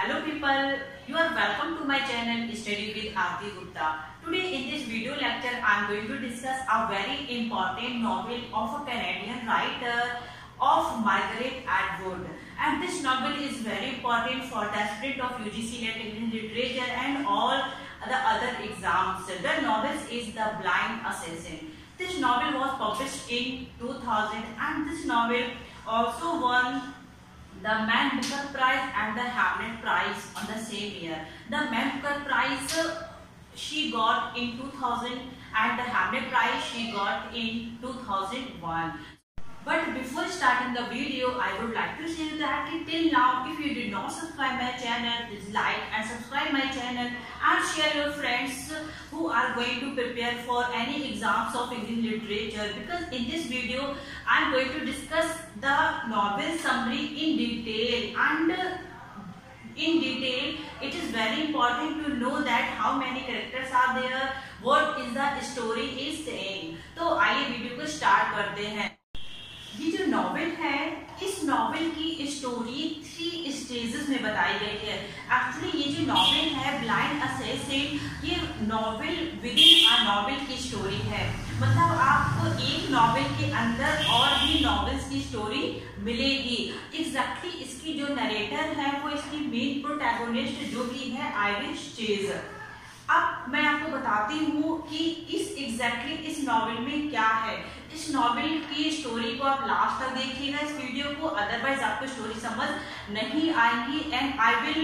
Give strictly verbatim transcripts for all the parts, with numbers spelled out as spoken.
Hello people, you are welcome to my channel Study with Aarti Gupta. Today in this video lecture I am going to discuss a very important novel of a Canadian writer of Margaret Atwood, and this novel is very important for the aspirant of U G C Net English Literature and all the other exams. The novel is The Blind Assassin. This novel was published in two thousand and this novel also won the Man Booker Prize and the Hamnet Prize on the same year. The Man Booker Prize uh, she got in two thousand and the Hamnet Prize she got in two thousand one. But before starting the video, I would like to say that till now, if you did not subscribe my channel, please like and subscribe my channel and share your friends who are going to prepare for any exams of English literature. Because in this video, I am going to discuss the novel summary in detail, and in detail, it is very important to know that how many characters are there, what is the story is saying. तो आइए video को start करते हैं। ये जो novel है, इस novel की स्टोरी थ्री स्टेजेस में बताई गई है। एक्चुअली ये जो नॉवेल है ब्लाइंड असेसिन, ये novel within a novel की स्टोरी है। मतलब आपको एक नॉवेल के अंदर और भी नॉवेल्स की स्टोरी मिलेगी। एग्जैक्टली इसकी जो नरेटर है वो इसकी मेन प्रोटैगोनिस्ट जो कि है आयरिश चेज। अब मैं आपको बताती हूँ कि इस एग्जैक्टली इस नॉवेल में क्या है। इस नॉवेल की स्टोरी को आप लास्ट तक देखिएगा इस वीडियो को, अदरवाइज आपको स्टोरी समझ नहीं आएगी। And I will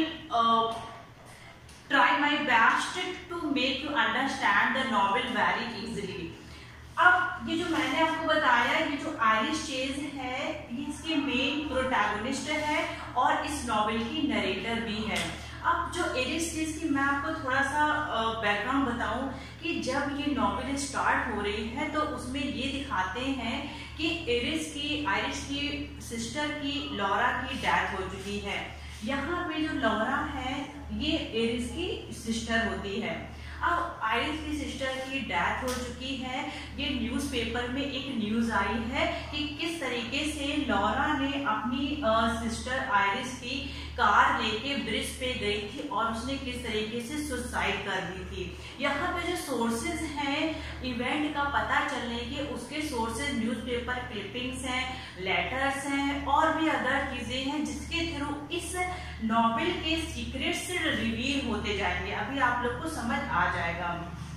try my best to make you understand the novel very easily. अब ये जो मैंने आपको बताया, ये जो आयरिश चेज है ये इसके मेन प्रोटैगोनिस्ट है और इस नॉवेल की नरेटर भी है। अब जो आयरिश चेज की मैं आपको थोड़ा सा बैकग्राउंड बताऊं कि जब ये नॉवेल स्टार्ट हो रही है तो उसमें ये दिखाते हैं कि आयरिश की आयरिश की सिस्टर की लॉरा की डेथ हो चुकी है। यहाँ पे जो लॉरा है ये आयरिश की सिस्टर होती है। अब आयरिश की सिस्टर की डेथ हो चुकी है। ये न्यूज़पेपर में एक न्यूज़ आई है कि किस तरीके से लॉरा ने अपनी सिस्टर आयरिश की कार लेके ब्रिज पे गई थी और उसने किस तरीके से सुसाइड कर दी थी। यहाँ पे जो सोर्सेज हैं इवेंट का पता चलने के, उसके सोर्सेज न्यूज़पेपर क्लिपिंग्स हैं, लेटर्स हैं और भी अदर चीजें हैं जिसके थ्रू इस नॉवेल के सीक्रेट्स रिवील होते जाएंगे। अभी आप लोग को समझ आ जाएगा।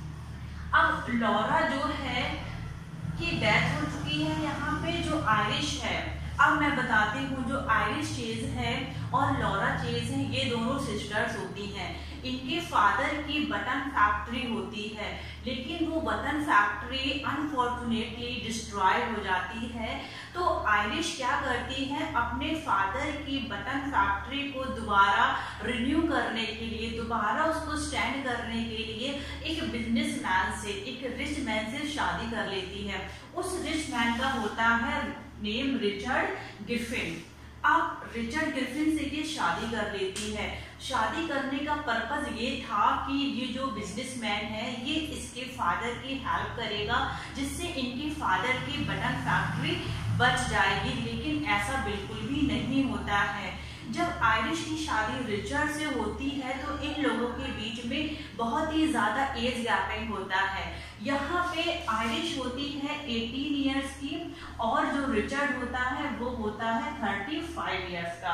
अब लॉरा जो है की डेथ हो चुकी है। यहाँ पे जो आयरिश है, अब मैं बताती हूँ, जो आयरिश चेज है और लॉरा चेज है ये दोनों सिस्टर्स होती हैं। इनके फादर की बटन फैक्ट्री होती है, लेकिन वो बटन फैक्ट्री अनफॉर्चुनेटली डिस्ट्रॉय हो जाती है। तो आयरिश क्या करती है, अपने फादर की बटन फैक्ट्री को दोबारा रिन्यू करने के लिए, दोबारा उसको स्टैंड करने के लिए एक बिजनेसमैन से, एक रिच मैन से शादी कर लेती है। उस रिच मैन का होता है नेम रिचर्ड गिफिन। अब रिचर्ड गिफिन से ये शादी कर लेती है। शादी करने का पर्पस ये था कि ये जो बिजनेसमैन है ये इसके फादर की हेल्प करेगा, जिससे इनकी फादर की बटन फैक्ट्री बच जाएगी। लेकिन ऐसा बिल्कुल भी नहीं होता है। जब आयरिश की शादी रिचर्ड से होती है तो इन लोगों के बीच में बहुत ही ज्यादा एज गैपिंग होता है। यहाँ पे आयरिश होती है अठारह इयर्स की और जो रिचर्ड होता है वो होता है पैंतीस इयर्स का।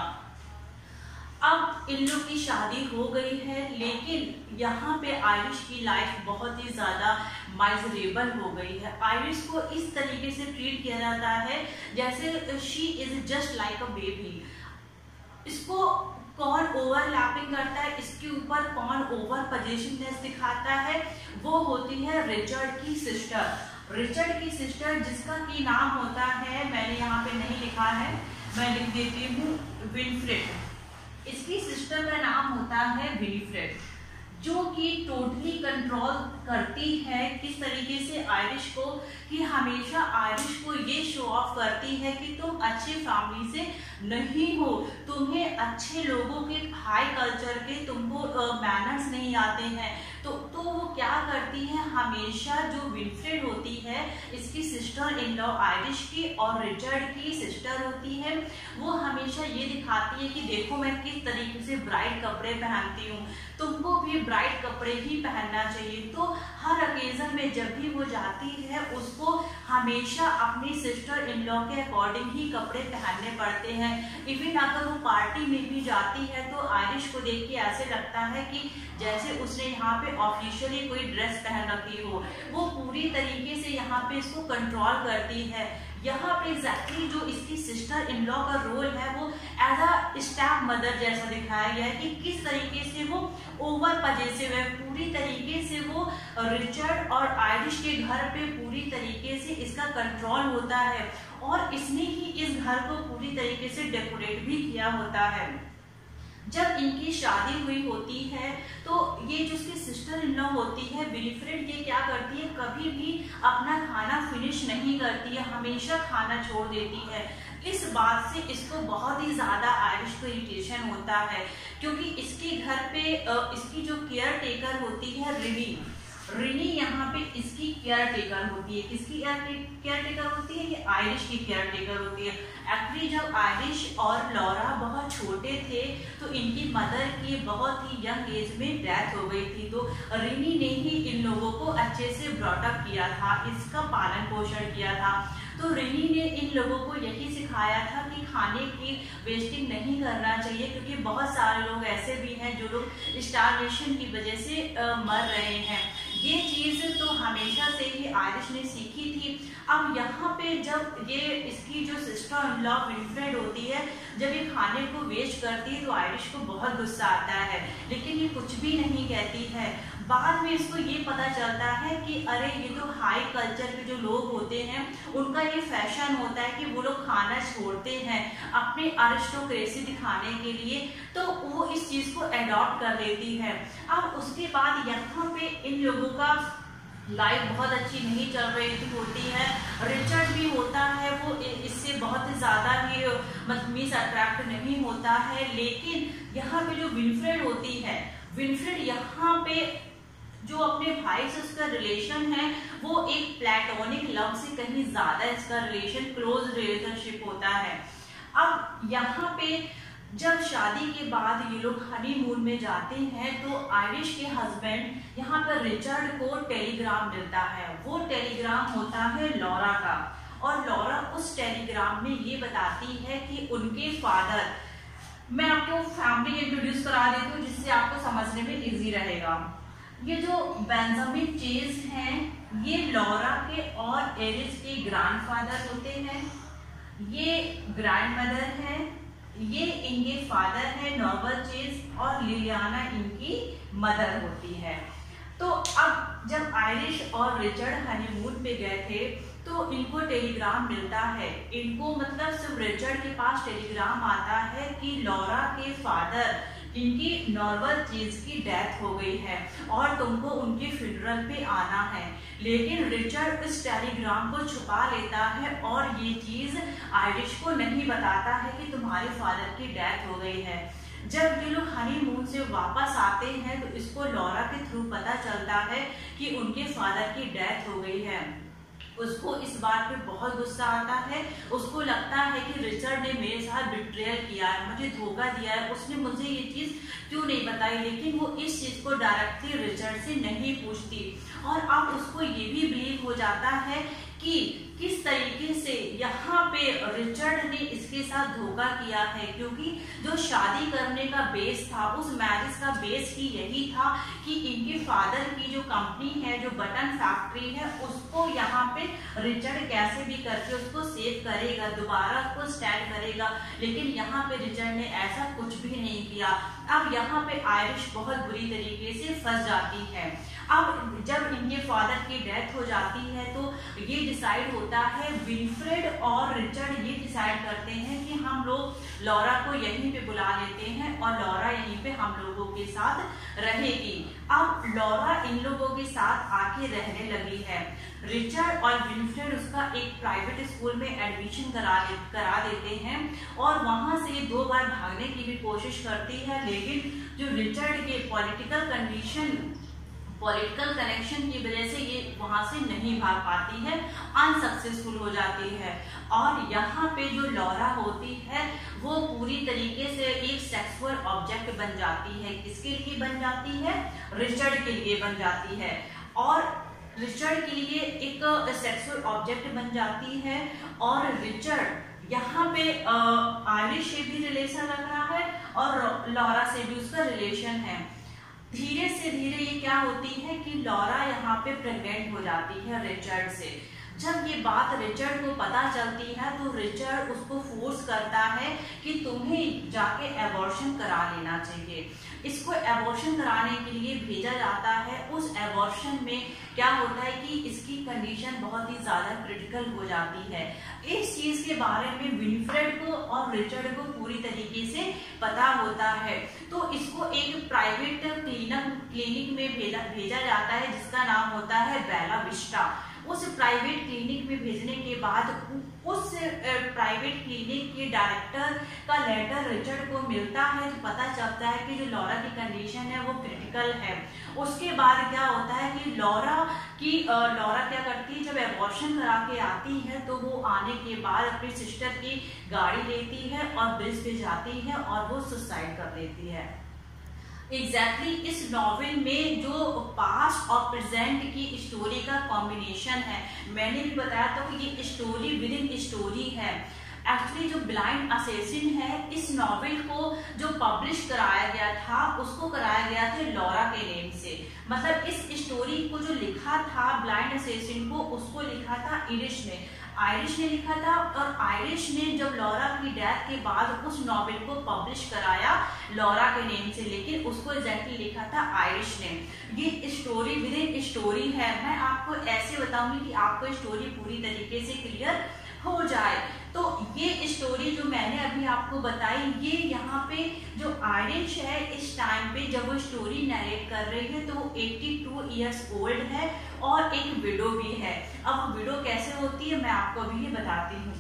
अब इन लोग की शादी हो गई है, लेकिन यहाँ पे आयरिश की लाइफ बहुत ही ज्यादा माइजरेबल हो गई है। आयरिश को इस तरीके से ट्रीट किया जाता है जैसे she is just like a baby. इसको कौन ओवरलैपिंग करता है, इसके ऊपर कौन ओवर पोजेसिवनेस दिखाता है, वो होती है रिचर्ड की सिस्टर। रिचर्ड की सिस्टर जिसका की नाम होता है, मैंने यहाँ पे नहीं लिखा है, मैं लिख देती हूँ, विनफ्रेड। इसकी सिस्टर का नाम होता है विनीफ्रेड। जो कि टोटली कंट्रोल करती है किस तरीके से आयरिश को, कि हमेशा आयरिश को ये शो ऑफ करती है कि तुम अच्छी फैमिली से नहीं हो, तुम्हें अच्छे लोगों के हाई कल्चर के तुमको मैनर्स नहीं आते हैं। तो तो वो क्या करती है, हमेशा जो विनफ्रेड होती है इसकी सिस्टर इन लॉ आयरिश की और रिचर्ड की सिस्टर होती है, वो हमेशा ये दिखाती है कि देखो मैं किस तरीके से ब्राइट कपड़े पहनती हूँ, तुमको भी ब्राइट कपड़े ही पहनना चाहिए। तो हर ओकेजन में जब भी वो जाती है उसको हमेशा अपनी सिस्टर इन लॉ के अकॉर्डिंग ही कपड़े पहनने पड़ते हैं। इवन अगर वो पार्टी में भी जाती है तो आयरिश को देख के ऐसे लगता है कि जैसे उसने यहाँ पे ऑफिशियली कोई ड्रेस पहन रखी हो, वो पूरी तरीके से यहाँ पे इसको कंट्रोल करती है। यहाँ पे एग्जैक्टली जो इसकी सिस्टर इन लॉ का रोल है वो एज अ स्टेप मदर जैसा दिखाया गया है कि किस तरीके से वो ओवर पजेसिव है, पूरी तरीके से वो रिचर्ड और आयरिश के घर पे पूरी तरीके से इसका कंट्रोल होता है और इसने ही इस घर को पूरी तरीके से डेकोरेट भी किया होता है। जब इनकी शादी हुई होती है तो ये जो इसकी सिस्टर इन लॉ होती है विनिफ्रेड, ये क्या करती है, कभी भी अपना खाना फिनिश नहीं करती है, हमेशा खाना छोड़ देती है। इस बात से इसको बहुत ही ज्यादा आयरिश को इरिटेशन होता है क्योंकि इसके घर पे इसकी जो केयर टेकर होती है रिनी, रिनी यहाँ पे इसकी केयर टेकर होती है। किसकी केयर टेकर होती है, ये आयरिश की केयर टेकर होती है। एक्चुअली जब आयरिश और लॉरा बहुत छोटे थे तो इनकी मदर की बहुत ही यंग एज में डेथ हो गई थी, तो रिनी ने ही इन लोगों को अच्छे से ब्रॉटअप किया था, इसका पालन पोषण किया था। तो रिनी ने इन लोगों को यही सिखाया था कि खाने की वेस्टिंग नहीं करना चाहिए क्योंकि बहुत सारे लोग ऐसे भी हैं जो लोग स्टारवेशन की वजह से आ, मर रहे हैं। ये चीज तो हमेशा से ही आयरिश ने सीखी थी। अब यहाँ पे जब ये इसकी जो सिस्टर इन लॉ विनफ्रेड होती है, जब ये खाने को वेस्ट करती है तो आयरिश को बहुत गुस्सा आता है, लेकिन ये कुछ भी नहीं कहती है। बाद में इसको ये पता चलता है कि अरे ये तो हाई कल्चर के जो लोग होते हैं उनका ये फैशन होता है कि वो लोग खाना छोड़ते हैं अपने अरिस्टोक्रेसी दिखाने के लिए, तो वो इस चीज को एडॉप्ट कर लेती है। अब उसके बाद यहाँ पे इन लोगों का लाइफ बहुत अच्छी नहीं चल रही होती है। रिचर्ड भी होता है वो इससे बहुत ही ज्यादा ही मिस अट्रैक्ट नहीं होता है, लेकिन यहाँ पे जो विनफ्रेड होती है, विनफ्रेड यहाँ पे जो अपने भाई से उसका रिलेशन है वो एक प्लेटोनिक लव से कहीं ज्यादा इसका रिलेशन क्लोज रिलेशनशिप होता है। अब यहाँ पे जब शादी के बाद ये लोग हनीमून में जाते हैं तो आयरिश के हस्बैंड यहाँ पर रिचर्ड को टेलीग्राम मिलता है। वो टेलीग्राम होता है लॉरा का और लॉरा उस टेलीग्राम में ये बताती है कि उनके फादर, मैं आपको फैमिली इंट्रोड्यूस करा देती हूँ जिससे आपको समझने में इजी रहेगा। ये जो बेंजामिन चेज हैं ये लॉरा के और एरिस के ग्रैंडफादर होते हैं, ये ग्रैंडमदर है, ये इनके फादर है नॉर्बल चेज और लिलियाना इनकी मदर होती है। तो अब जब आयरिश और रिचर्ड हनीमून पे गए थे तो इनको टेलीग्राम मिलता है, इनको मतलब सिर्फ रिचर्ड के पास टेलीग्राम आता है कि लॉरा के फादर इनकी नॉर्मल चीज की डेथ हो गई है और तुमको उनके फ्यूनरल पे आना है। लेकिन रिचर्ड इस टेलीग्राम को छुपा लेता है और ये चीज आयरिश को नहीं बताता है कि तुम्हारे फादर की डेथ हो गई है। जब ये लोग हनीमून से वापस आते हैं तो इसको लॉरा के थ्रू पता चलता है कि उनके फादर की डेथ हो गई है। उसको इस बात पे बहुत गुस्सा आता है, उसको लगता है कि रिचर्ड ने मेरे साथ बिट्रेयल किया है, मुझे धोखा दिया है, उसने मुझे ये चीज क्यों नहीं बताई। लेकिन वो इस चीज को डायरेक्टली रिचर्ड से नहीं पूछती और अब उसको ये भी बिलीव हो जाता है कि किस तरीके से यहाँ पे रिचर्ड ने इसके साथ धोखा किया है, क्योंकि जो शादी करने का बेस था, उस मैरिज का बेस ही यही था कि इनके फादर की जो कंपनी है, जो बटन फैक्ट्री है, उसको यहाँ पे रिचर्ड कैसे भी करके उसको सेव करेगा, दोबारा उसको स्टैंड करेगा। लेकिन यहाँ पे रिचर्ड ने ऐसा कुछ भी नहीं किया। अब यहाँ पे आयरिश बहुत बुरी तरीके से फंस जाती है। अब जब इनके फादर की डेथ हो जाती है तो ये डिसाइड होता है, विनफ्रेड और रिचर्ड ये डिसाइड करते हैं कि हम लोग लॉरा को यहीं पे बुला लेते हैं और लॉरा यहीं पे हम लोगों के साथ रहेगी। अब लॉरा इन लोगों के साथ आके रहने लगी है। रिचर्ड और विनफ्रेड उसका एक प्राइवेट स्कूल में एडमिशन करा करा देते हैं और वहां से दो बार भागने की भी कोशिश करती है, लेकिन जो रिचर्ड के पॉलिटिकल कंडीशन पॉलिटिकल कनेक्शन की वजह से ये वहां से नहीं भाग पाती है, अनसक्सेसफुल हो जाती है। और यहाँ पे जो लॉरा होती है वो पूरी तरीके से एक सेक्सुअल ऑब्जेक्ट बन जाती है। किसके लिए बन जाती है? रिचर्ड के लिए बन जाती है। और रिचर्ड के लिए एक सेक्सुअल ऑब्जेक्ट बन जाती है और रिचर्ड यहाँ पे आयरिश से भी रिलेशन रख रहा है और लॉरा से भी उसका रिलेशन है। धीरे से धीरे ये क्या होती है कि लॉरा यहाँ पे प्रेग्नेंट हो जाती है रिचर्ड से। जब ये बात रिचर्ड को पता चलती है तो रिचर्ड उसको फोर्स करता है कि तुम्हें जाके एबॉर्शन करा लेना चाहिए। इसको एबॉर्शन कराने के लिए भेजा जाता है। उस एबॉर्शन में क्या होता है कि इसकी कंडीशन बहुत ही ज्यादा क्रिटिकल हो जाती है। इस चीज के बारे में विनफ्रेड को और रिचर्ड को पूरी तरीके से पता होता है, तो इसको एक प्राइवेट क्लिनिक क्लिनिक में भेजा भेजा जाता है जिसका नाम होता है बेला विस्टा। उस प्राइवेट क्लिनिक में भेजने के बाद उस प्राइवेट क्लिनिक के डायरेक्टर का लेटर रिचर्ड को मिलता है, तो पता चलता है कि जो लॉरा की कंडीशन है वो क्रिटिकल है। उसके बाद क्या होता है कि लॉरा की लॉरा क्या करती है, जब एबॉर्शन करा के आती है तो वो आने के बाद अपनी सिस्टर की गाड़ी लेती है और ब्रिज पे जाती है और वो सुसाइड कर लेती है। एग्जैक्टली exactly इस नॉवेल में जो पास्ट और प्रेजेंट की स्टोरी का कॉम्बिनेशन है, मैंने भी बताया था कि ये स्टोरी विद इन स्टोरी है। एक्चुअली जो ब्लाइंड असैसिन है, इस नॉवेल को जो पब्लिश कराया गया था उसको कराया गया था लॉरा के नेम से। मतलब इस स्टोरी को जो लिखा था ब्लाइंड असैसिन को, उसको लिखा था आयरिश ने आयरिश ने लिखा था। और आयरिश ने जब लॉरा की डेथ के बाद उस नॉवेल को पब्लिश कराया लॉरा के नेम से, लेकिन उसको एग्जैक्टली लिखा था आयरिश ने। ये स्टोरी विद इन स्टोरी है। मैं आपको ऐसे बताऊंगी कि आपको स्टोरी पूरी तरीके से क्लियर हो जाए। तो ये स्टोरी जो मैंने अभी आपको बताई, ये यहाँ पे जो आयरिश है इस टाइम पे जब वो स्टोरी नरेट कर रही है तो वो बयासी इयर्स ओल्ड है और एक विडो भी है। अब विडो कैसे होती है मैं आपको अभी ये बताती हूँ।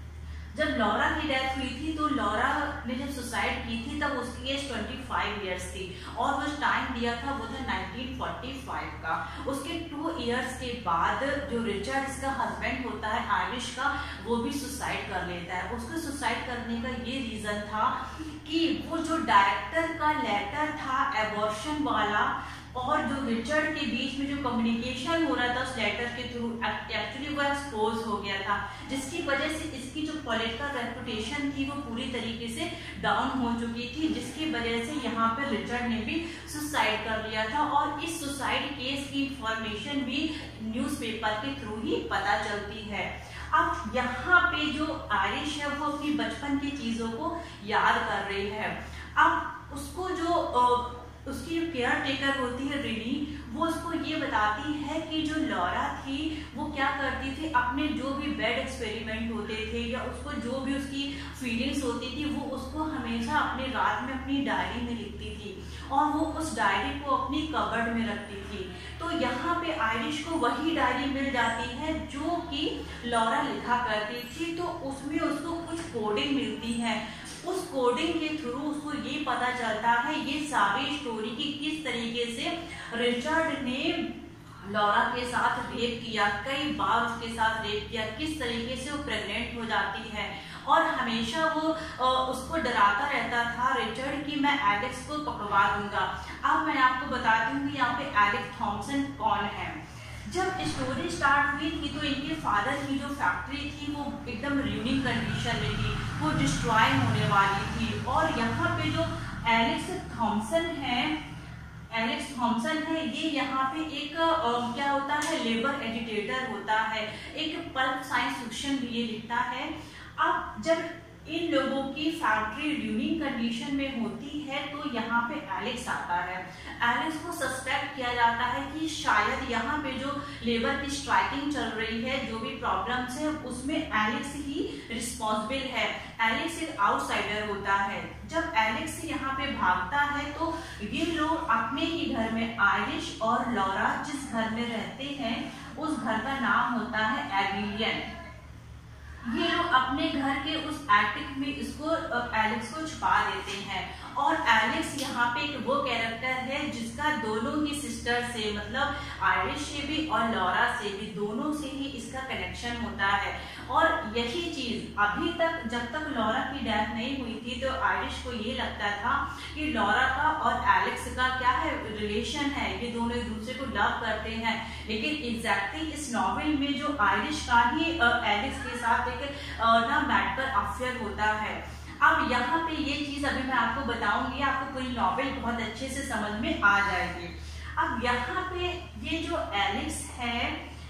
जब लॉरा की डेथ हुई थी तो लॉरा ने जब सुसाइड की थी तब उसकी एज पच्चीस इयर्स थी और वो टाइम दिया था वो था नाइनटीन फोर्टी फाइव का। उसके टू इयर्स के बाद जो रिचर्ड इसका हस्बैंड होता है आयरिश का, वो भी सुसाइड कर लेता है। उसको सुसाइड करने का ये रीजन था कि वो जो डायरेक्टर का लेटर था एबॉर्शन वाला और जो रिचर्ड के बीच में जो कम्युनिकेशन हो रहा था उस लेटर के थ्रू, एक्चुअली वो एक्सपोज हो गया था, जिसकी वजह से इसकी जो पॉलिटिकल रेपुटेशन थी वो पूरी तरीके से डाउन हो चुकी थी, जिसकी वजह से यहाँ पे रिचर्ड ने भी सुसाइड कर लिया था। और इस सुसाइड केस की इंफॉर्मेशन भी न्यूज़पेपर के थ्रू ही पता चलती है। अब यहाँ पे जो आयरिश है वो अपनी बचपन की चीजों को याद कर रही है। अब उसको जो उसकी जो केयर टेकर होती है रिनी, वो उसको ये बताती है कि जो लॉरा थी वो क्या करती थी, अपने जो भी बैड एक्सपेरिमेंट होते थे या उसको जो भी उसकी फीलिंग्स होती थी वो उसको हमेशा अपने रात में अपनी डायरी में लिखती थी और वो उस डायरी को अपनी कबर्ड में रखती थी। तो यहाँ पे आयरिश को वही डायरी मिल जाती है जो कि लॉरा लिखा करती थी। तो उसमें उसको कुछ कोडिंग मिलती है, उस कोडिंग के थ्रू उसको ये पता चलता है ये सारी स्टोरी की किस तरीके से रिचर्ड ने लॉरा के साथ रेप किया, कई बार उसके साथ रेप किया, किस तरीके से वो प्रेग्नेंट हो जाती है और हमेशा वो उसको डराता रहता था रिचर्ड कि मैं एलेक्स को पकड़वा दूंगा। अब मैं आपको बताती हूँ कि यहाँ पे एलेक्स थॉम्सन कौन है। जब स्टोरी स्टार्ट हुई थी तो इनके फादर की जो फैक्ट्री थी वो एकदम रूइनिंग कंडीशन में थी, वो डिस्ट्रॉय होने वाली थी। और यहाँ पे जो एलेक्स थॉम्सन है एलेक्स थॉम्सन है ये यहाँ पे एक आ, क्या होता है लेबर एजिटेटर होता है, एक पल्प साइंस फिक्शन भी ये लिखता है। अब जब इन लोगों की फैक्ट्री ड्यूरिंग कंडीशन में होती है तो यहाँ पे एलेक्स आता है। एलेक्स को सस्पेक्ट किया जाता है कि शायद यहाँ पे जो लेबर की स्ट्राइकिंग चल रही है, जो भी प्रॉब्लम्स है, उसमें एलेक्स ही रिस्पॉन्सिबल है। एलेक्स एक आउटसाइडर होता है। जब एलेक्स यहाँ पे भागता है तो ये लोग अपने ही घर में, आयरिश और लॉरा जिस घर में रहते हैं उस घर का नाम होता है एविलियन, ये लोग अपने घर के उस एटिक में इसको एलेक्स को छुपा देते हैं। और एलेक्स यहाँ पे एक वो कैरेक्टर है जिसका दोनों ही सिस्टर से, मतलब आयरिश से भी और लॉरा से भी, दोनों से ही इसका कनेक्शन होता है। और यही चीज अभी तक, जब तक लॉरा की डेथ नहीं हुई थी तो आयरिश को ये लगता था कि लॉरा का और एलेक्स का क्या है, रिलेशन है, ये दोनों एक दूसरे को लव करते हैं। लेकिन एग्जैक्टली इस नॉवेल में जो आयरिश का ही एलेक्स के साथ एक ना मैटर अफेयर होता है। अब यहाँ पे ये चीज अभी मैं आपको बताऊंगी, आपको पूरी नॉवेल बहुत अच्छे से समझ में आ जाएगी। अब यहाँ पे ये जो एलेक्स है,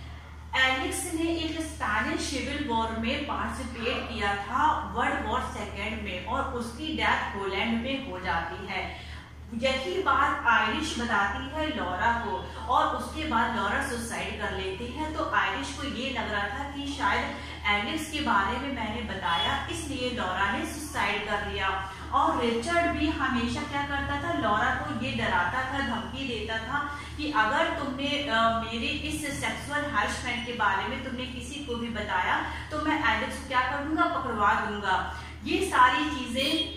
एलेक्स ने एक स्पेनिश सिविल वॉर में पार्टिसिपेट किया था, वर्ल्ड वॉर सेकेंड में, और उसकी डेथ पोलैंड में हो जाती है। यही बात आयरिश बताती है लॉरा को, और उसके बाद लॉरा सुसाइड कर लेती है। तो आयरिश को ये लग रहा था कि शायद एलेक्स के बारे में मैंने बताया, इसलिए लॉरा ने सुसाइड कर लिया। और रिचर्ड भी हमेशा क्या करता था, लॉरा को ये डराता था, धमकी देता था कि अगर तुमने आ, मेरे इस सेक्सुअल हरासमेंट के बारे में तुमने किसी को भी बताया तो मैं एलेक्स को क्या कर दूंगा, पकड़वा दूंगा। ये सारी चीजें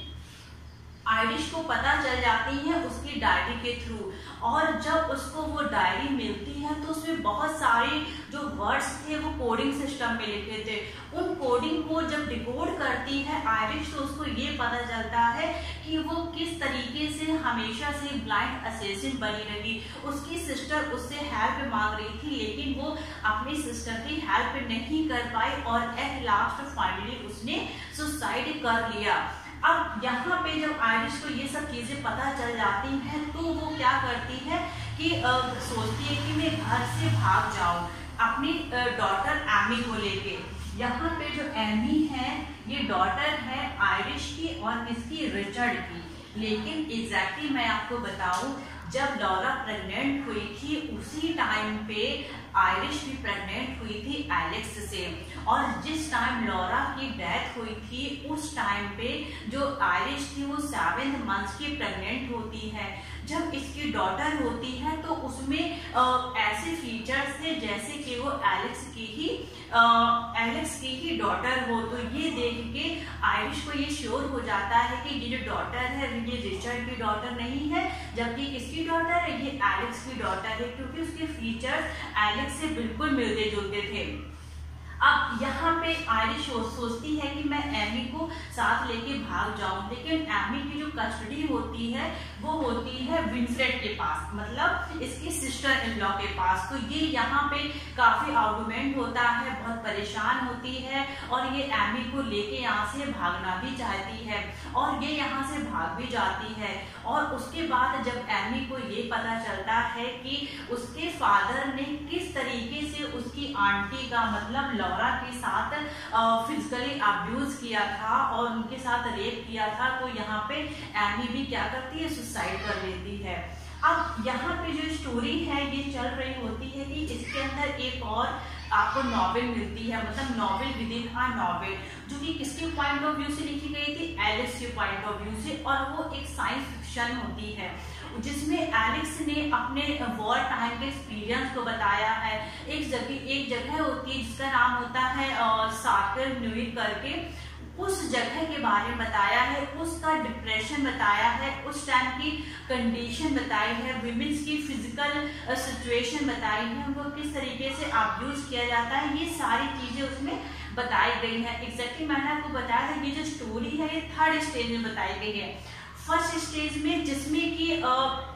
आयरिश को पता चल जाती है उसकी डायरी के थ्रू। और जब उसको वो डायरी मिलती है तो उसमें बहुत सारे जो वर्ड्स थे वो कोडिंग सिस्टम में लिखे थे। उन कोडिंग को जब डिकोड करती है आयरिश तो उसको ये पता चलता है कि वो किस तरीके से हमेशा से ब्लाइंड असैसिन बनी रही। उसकी सिस्टर उससे हेल्प मांग रही थी लेकिन वो अपनी सिस्टर की हेल्प नहीं कर पाई और एट लास्ट फाइनली उसने सुसाइड कर लिया। अब यहाँ पे जब आयरिश को ये सब चीजें पता चल जाती हैं तो वो क्या करती है कि आ, सोचती है कि मैं घर से भाग जाऊं अपनी डॉटर एमी को लेके। यहाँ पे जो एमी है ये डॉटर है आयरिश की और इसकी रिचर्ड की। लेकिन एग्जैक्टली मैं आपको बताऊं, जब लॉरा प्रेग्नेंट हुई थी उसी टाइम पे आयरिश भी प्रेग्नेंट हुई थी एलेक्स से। और जिस टाइम लॉरा की डेथ हुई थी उस टाइम पे जो आयरिश थी वो सेवेंथ मंथ की प्रेग्नेंट होती है। जब इसकी डॉटर होती है तो उसमें आ, ऐसे फीचर्स थे जैसे कि वो एलेक्स की ही एलेक्स की ही डॉटर हो। तो ये देख के आयरिश को ये श्योर हो जाता है कि ये जो डॉटर है ये रिचर्ड की डॉटर नहीं है, जबकि किसकी डॉटर है, ये एलेक्स की डॉटर है, क्योंकि उसके फीचर्स एलेक्स से बिल्कुल मिलते जुलते थे। अब यहाँ पे आयरिश सोचती है कि मैं एमी को साथ लेके भाग जाऊं, लेकिन एमी की जो कस्टडी होती है वो होती है विंसेंट के पास, मतलब इसकी सिस्टर इन लॉ के पास। तो ये यहाँ पे काफी आर्गुमेंट होता है, बहुत परेशान होती है और ये एमी को लेके यहाँ से भागना भी चाहती है और ये यहाँ से भाग भी जाती है। और उसके बाद जब एमी को ये पता चलता है कि उसके फादर ने किस तरीके से उसकी आंटी का, मतलब लॉरा के साथ फिजिकली अब्यूज किया था और उनके साथ रेप किया था, तो यहाँ पे एमी भी क्या करती है, सुसाइड कर लेती है। अब यहाँ पे जो स्टोरी है ये चल रही होती है कि इसके अंदर एक और आपको नॉवेल मिलती है, मतलब novel within a novel, जो कि किसके पॉइंट ऑफ व्यू से लिखी गई थी, एलेक्स के पॉइंट ऑफ व्यू से। और वो एक साइंस फिक्शन होती है जिसमें एलेक्स ने अपने वॉर टाइम के एक्सपीरियंस को बताया है। एक जगह एक जगह होती है जिसका नाम होता है सार्कल न्यूइक करके, उस जगह के बारे में बताया है, उसका डिप्रेशन बताया है, उस टाइम की कंडीशन बताई है, विमेंस की फिजिकल सिचुएशन बताई है, उनको किस तरीके से अब्यूज किया जाता है, ये सारी चीजें उसमें बताई गई है। एग्जैक्टली मैंने आपको बताया था ये जो स्टोरी है ये थर्ड स्टेज में बताई गई है। फर्स्ट स्टेज में जिसमें कि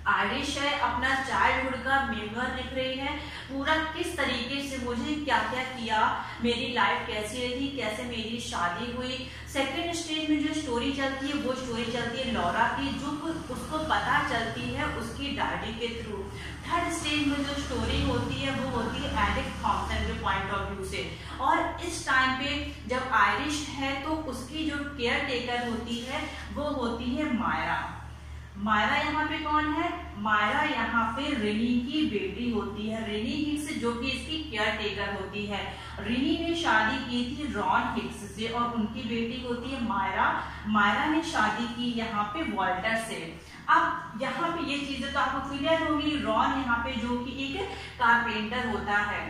आयरिश है, अपना चाइल्डहुड का मेमोर लिख रही है, पूरा किस तरीके से मुझे क्या क्या किया, मेरी लाइफ कैसी रही, कैसे मेरी शादी हुई। सेकेंड स्टेज में जो स्टोरी चलती है वो स्टोरी चलती है लॉरा की, जो उसको पता चलती है उसकी डायरी के थ्रू। थर्ड स्टेज में जो स्टोरी होती है वो होती है एरिक थॉम्सन के पॉइंट ऑफ व्यू से, और इस टाइम पे जब आयरिश है तो उसकी जो केयर टेकर होती है वो होती है मायरा। मायरा यहाँ पे कौन है? मायरा यहाँ पे रिनी की बेटी होती है, रिनी हिक्स जो कि इसकी केयर टेकर होती है। रिनी ने शादी की थी रॉन हिक्स से और उनकी बेटी होती है मायरा। मायरा ने शादी की यहाँ पे वॉल्टर से। अब यहाँ पे ये चीजें तो आपको क्लियर होगी। रॉन यहाँ पे जो कि एक कारपेंटर होता है,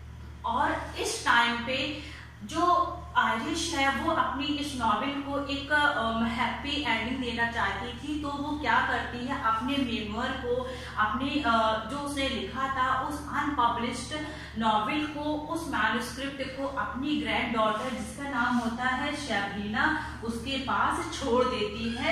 और इस टाइम पे जो आयरिश है वो अपनी इस नॉवेल को एक हैप्पी एंडिंग देना चाहती थी, तो वो क्या करती है, अपने मेमोर को, अपनी uh, जो उसने लिखा था उस अनपब्लिश्ड नॉवेल को, उस मैन्युस्क्रिप्ट को अपनी ग्रैंड डॉटर जिसका नाम होता है शैब्रीना, उसके पास छोड़ देती है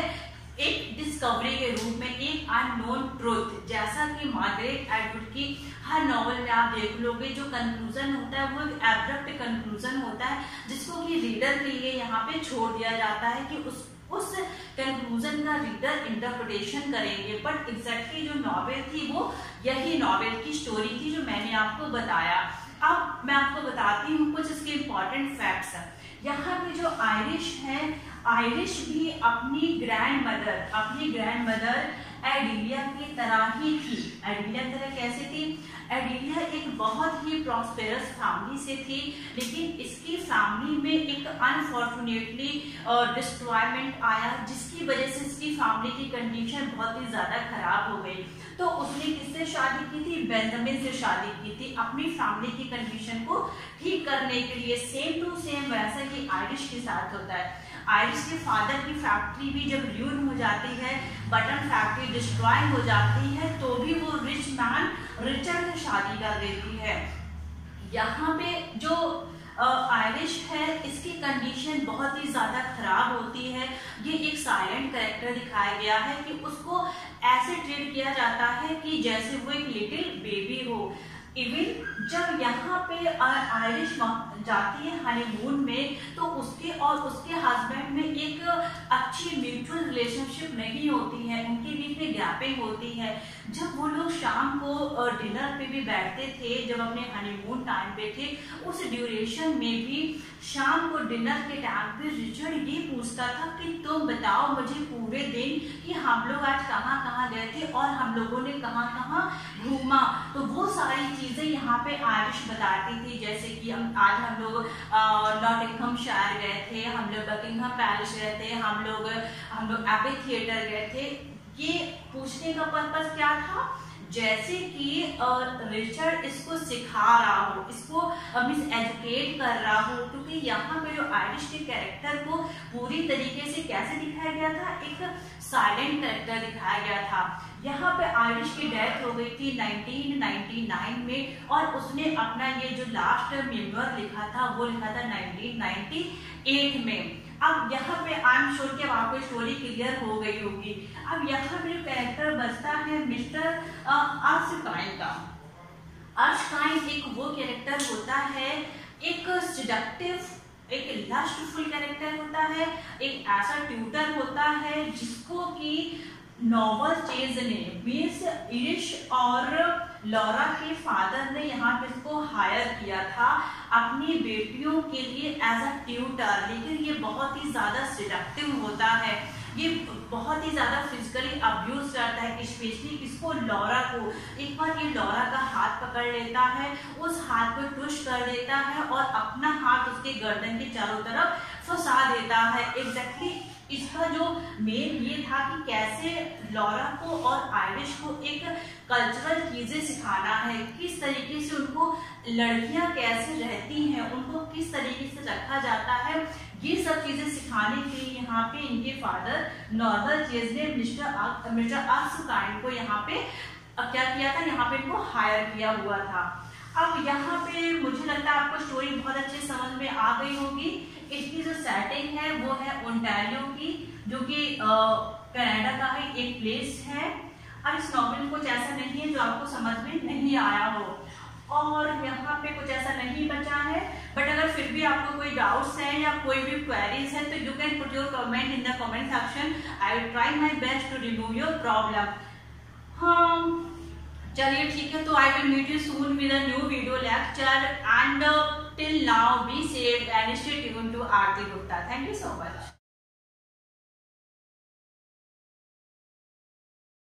एक डिस्कवरी के रूप में, एक अननोन ट्रुथ। जैसा कि मार्गरेट एटवुड की हर नॉवल में आप देख लोगे जो कंक्लूजन होता है वो एक एब्रप्ट कंक्लूजन होता है, जिसको कि रीडर के लिए यहाँ पे छोड़ दिया जाता है कि उस उस कंक्लूजन का रीडर इंटरप्रिटेशन करेंगे। बट एग्जैक्टली जो नॉवेल थी वो यही नॉवेल की स्टोरी थी जो मैंने आपको बताया। अब मैं आपको बताती हूँ कुछ इसके इम्पोर्टेंट फैक्ट्स। यहाँ पे जो आयरिश है, आयरिश भी अपनी ग्रैंड मदर अपनी ग्रैंड मदर एडिलिया की तरह ही थी। एडिलिया की तरह कैसे थी? एडिलिया एक बहुत ही प्रॉस्पेरस फैमिली से थी, लेकिन इसकी फैमिली में एक अनफॉर्चुनेटली डिस्ट्रॉयमेंट आया, जिसकी वजह से इसकी फैमिली की कंडीशन बहुत ही ज्यादा खराब हो गई। तो उसने किससे शादी की थी? बेंजामिन से शादी की थी, अपनी फैमिली की कंडीशन को ठीक करने के लिए। सेम टू सेम वैसा ही आयरिश के साथ होता है। आयरिश के फादर की फैक्ट्री भी जब र्यून हो जाती है, बटन फैक्ट्री डिस्ट्रॉय हो जाती है, तो भी वो रिच मैन रिचर्ड से शादी कर देती है। यहाँ पे जो आयरिश है इसकी कंडीशन बहुत ही ज्यादा खराब होती है। ये एक साइलेंट कैरेक्टर दिखाया गया है कि उसको ऐसे ट्रीट किया जाता है कि जैसे वो एक लिटिल बेबी हो। इवन जब यहाँ पे आयरिश जाती है हनीमून में, तो उसके और उसके हस्बैंड में एक अच्छी म्यूचुअल रिलेशनशिप नहीं होती है, उनके बीच में गैपिंग होती है। जब वो लोग शाम को डिनर पे भी बैठते थे, जब अपने हनीमून टाइम पे थे, उस ड्यूरेशन में भी शाम को डिनर के टाइम पे रिचर्ड ये पूछता था कि तुम बताओ मुझे पूरे दिन कि हम लोग आज कहाँ कहाँ गए थे और हम लोगों ने कहाँ कहाँ घूमा। तो वो सारी चीजें यहाँ पे आयरिश बताती थी, जैसे कि हम आज हम लोग नॉटिंघमशायर गए थे, हम लोग बकिंघम पैलेस गए थे, हम लोग हम लोग एबी थिएटर गए थे। ये पूछने का पर्पस क्या था? जैसे कि रिचर्ड इसको सिखा रहा हो, इसको मिस एजुकेट कर रहा हो, क्योंकि यहाँ पे जो आयरिश के कैरेक्टर को पूरी तरीके से कैसे दिखाया गया था, एक साइलेंट कैरेक्टर दिखाया गया था। यहाँ पे आयरिश की डेथ हो गई थी नाइनटीन नाइंटी नाइन में, और उसने अपना ये जो लास्ट मेमोर लिखा था वो लिखा था नाइनटीन नाइंटी एट में। अब यहाँ पे आई एम श्योर कि अब आपको स्टोरी क्लियर हो गई होगी। अब यहाँ पे जो कैरेक्टर बचता है मिस्टर अर्शकाइन का। अर्शकाइन एक वो कैरेक्टर होता है, एक सिडक्टिव, एक लस्टफुल कैरेक्टर होता है, एक ऐसा ट्यूटर होता है जिसको कि नॉवल चेज ने, मीन्स आयरिश और लॉरा के फादर ने यहाँ पे इसको हायर किया था अपनी बेटियों के लिए एज अ ट्यूटर। लेकिन ये बहुत ही ज्यादा सिडक्टिव होता है, ये बहुत ही ज्यादा फिजिकली अब्यूज करता है, स्पेशली इसको लॉरा को। एक बार ये लॉरा का हाथ पकड़ लेता है, उस हाथ को ट्विस्ट कर देता है और अपना हाथ उसके गर्दन के चारों तरफ फंसा देता है। एग्जैक्टली इसका जो मेन ये था कि कैसे लॉरा को और आयरिश को एक कल्चरल चीजें सिखाना है, किस तरीके से उनको लड़कियां कैसे रहती हैं, उनको किस तरीके से रखा जाता है, ये सब चीजें सिखाने के लिए यहाँ पे इनके फादर नॉर्मल चेज ने मिस्टर मिस्टर अर्शकाइन को यहाँ पे क्या किया था, यहाँ पे इनको हायर किया हुआ था। अब यहाँ पे मुझे लगता है आपको स्टोरी बहुत अच्छे समझ में आ गई होगी। इसकी जो सेटिंग है वो है ओंटारियो की, जो कि कनाडा का है एक प्लेस है। अब इस नॉवेल में कुछ ऐसा नहीं है जो आपको समझ में नहीं आया हो, और यहाँ पे कुछ ऐसा नहीं बचा है। बट अगर फिर भी आपको कोई डाउट्स है या कोई भी क्वेरीज है तो you can put your comment in the comment section. I will try my best to remove your problem. हाँ चलिए ठीक है, तो I will meet you soon with a new video lecture, and till now be safe and stay tuned to Aarti Gupta. Thank you so much.